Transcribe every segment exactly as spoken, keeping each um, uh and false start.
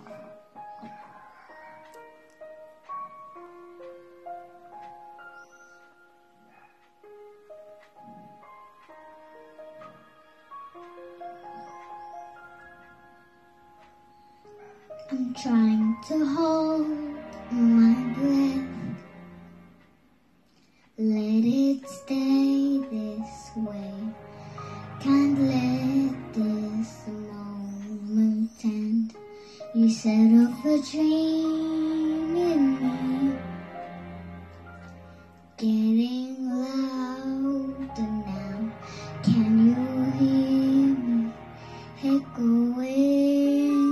I'm trying to hold my breath. Let it stay this way. Can't let this moment end. You set off a dream in me, getting louder now. Can you hear me echoing?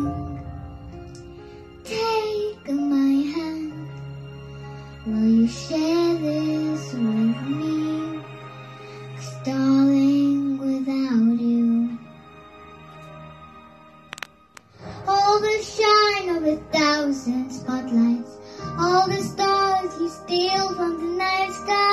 Take my hand. Will you share this with me? 'Cause darling, without you, all the shine of a thousand spotlights, all the stars you steal from the night sky,